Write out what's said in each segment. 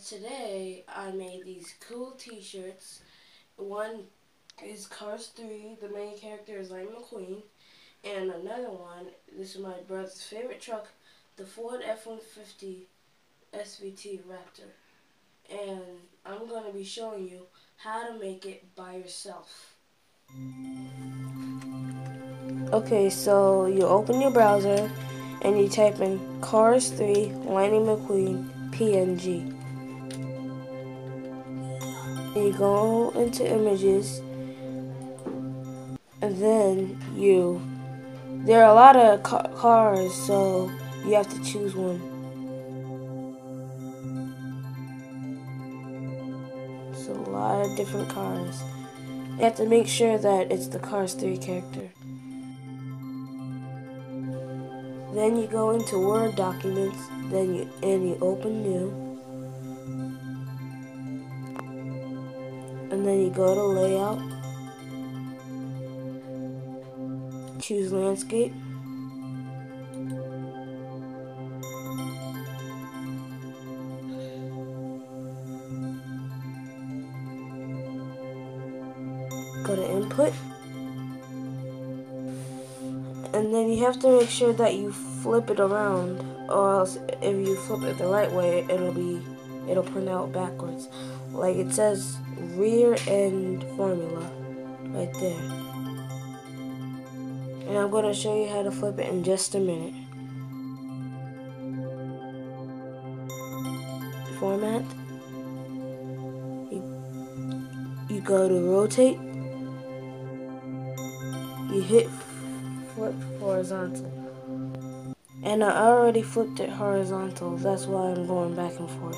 today I made these cool t-shirts. One is Cars 3, the main character is Lightning McQueen, and another one, this is my brother's favorite truck, the Ford F-150 SVT Raptor. And I'm going to be showing you how to make it by yourself. Okay, so you open your browser and you type in Cars 3 Lightning McQueen PNG. You go into images, and then there are a lot of cars, so you have to choose one. It's a lot of different cars. You have to make sure that it's the Cars 3 character. Then you go into Word documents, then you open new, and then you go to layout, choose landscape, go to input, and then you have to make sure that you flip it around, or else if you flip it the right way, it'll print out backwards. Like it says rear end formula right there. And I'm going to show you how to flip it in just a minute. Format. You go to rotate. You hit flip horizontal. And I already flipped it horizontal. That's why I'm going back and forth.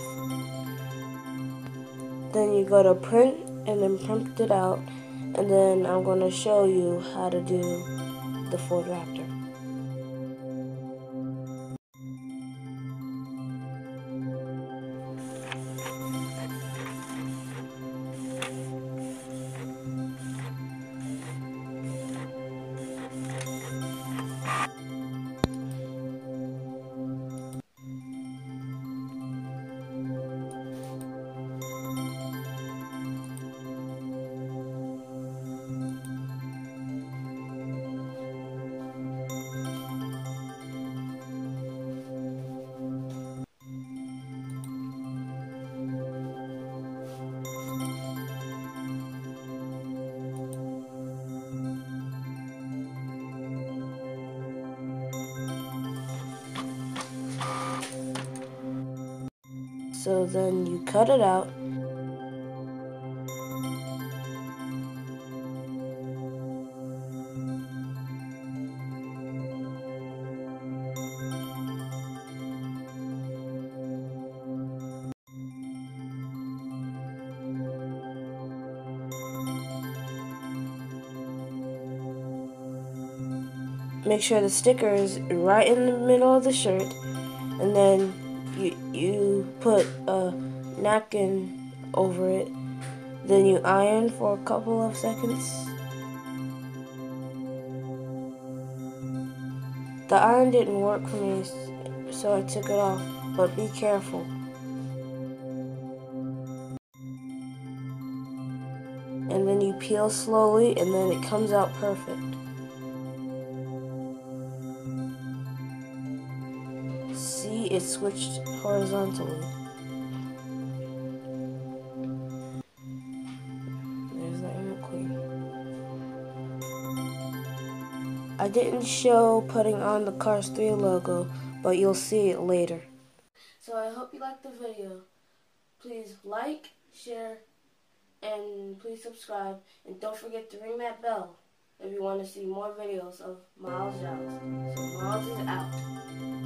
Then you go to print and then print it out. And then I'm going to show you how to do the Ford Raptor. So then you cut it out. Make sure the sticker is right in the middle of the shirt, and then you put a napkin over it, then you iron for a couple of seconds. The iron didn't work for me, so I took it off, but be careful. And then you peel slowly, and then it comes out perfect. See, it switched horizontally. There's Lightning McQueen. I didn't show putting on the Cars 3 logo, but you'll see it later. So I hope you liked the video. Please like, share, and please subscribe. And don't forget to ring that bell if you want to see more videos of Miles Giles. So Miles is out.